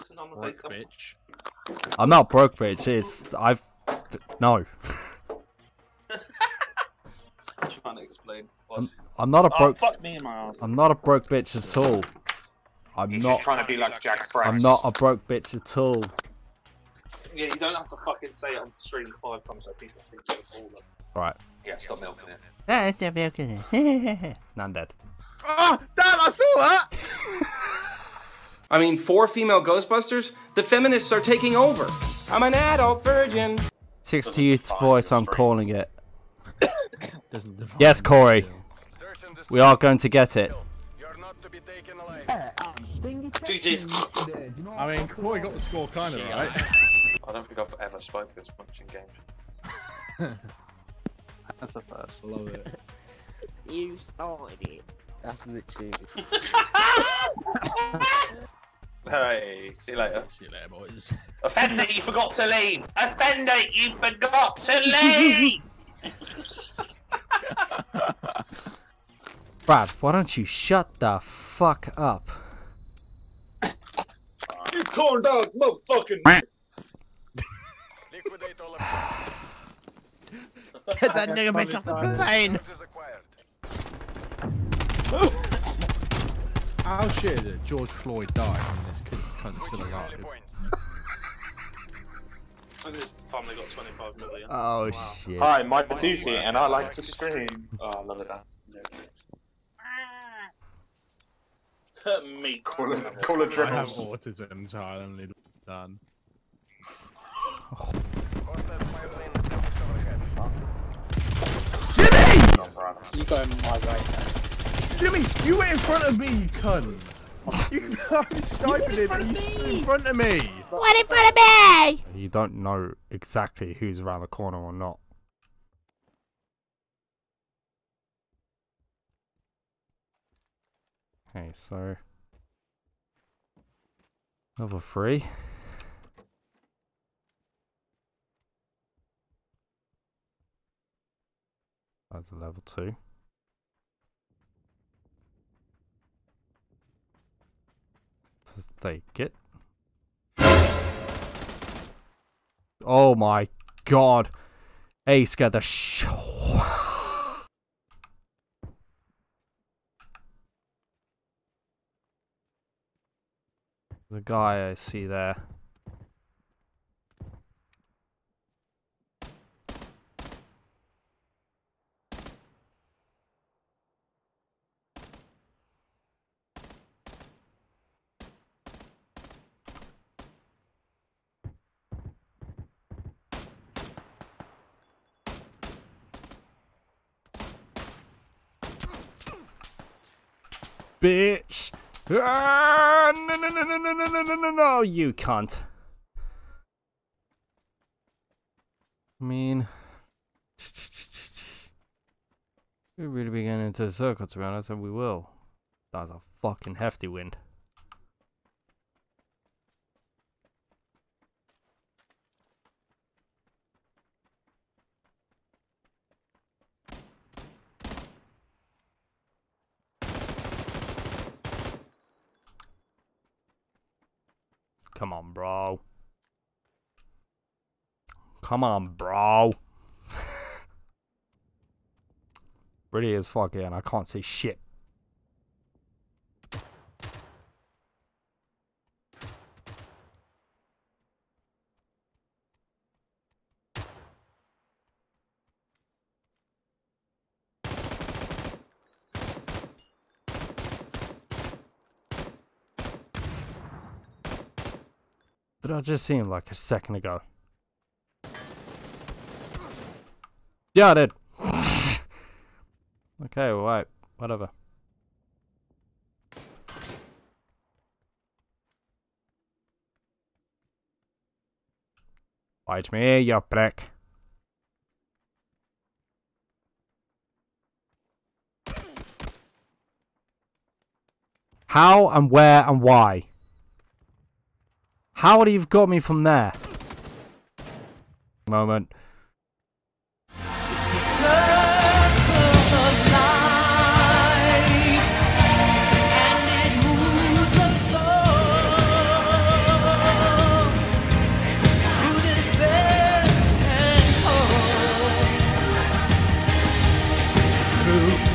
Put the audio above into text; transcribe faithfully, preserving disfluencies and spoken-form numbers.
Listen on the Broke face. bitch. I'm not broke, bitch. It's I've no. Trying to explain. I'm, I'm not a broke. Oh, fuck me in my ass. I'm not a broke bitch at all. I'm He's not. just trying to be like Jack Frank. I'm not a broke bitch at all. Yeah, you don't have to fucking say it on stream five times so people think you're a baller. Right. Yeah, stop milking it. Ah, stop milking it. None dead. Oh, damn! I saw that. I mean, for female Ghostbusters, the feminists are taking over. I'm an adult virgin. sixty youth voice, I'm calling it. Doesn't define Yes, Corey. the We are going to get it. G G's. I mean, Corey got the score kind of right. I don't think I've ever spoken this much in games. That's a first. I love it. You started it. That's literally. Hey, see you later. See you later, boys. Offender, you forgot to leave! Offender, you forgot to leave! Brad, why don't you shut the fuck up? You corn dog, motherfucking. Get that nigga bitch off the plane! How shit is it? George Floyd died and this kid cunt's still alive. And this time they got twenty-five million. Oh Wow. shit. Hi, Mike Ducey, and I like to scream. Oh, I love it. Me. Call it, call it I have Dribbles. autism, so I only done. You go my way. Jimmy, you were in front of me, you cunt! You I was sniping him and you stood in front of me! What in front of me? You don't know exactly who's around the corner or not. Okay, so level three. That's a level two. Let's take it. Oh my god. Ace got the sh The guy I see there. Bitch! Ah, no, no, no, no, no, no, no, no, no, no, you cunt. I mean, we're really beginning into the circle, to be honest, and we will. That's a fucking hefty wind. Come on, bro. Come on, bro. Really is fucking, and I can't see shit. Did I just see him like a second ago? Yeah, I did. Okay, well, right, whatever. Bite me, you prick. How and where and why? How would he have got me from there? Moment. true.